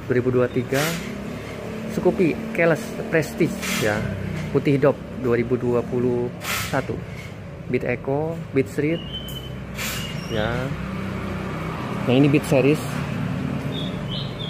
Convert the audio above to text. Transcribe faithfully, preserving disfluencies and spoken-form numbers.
dua ribu dua puluh tiga. Scoopy Keyless Prestige ya, putih dop dua ribu dua puluh satu. Beat Eco, Beat Street ya. Nah ini Beat series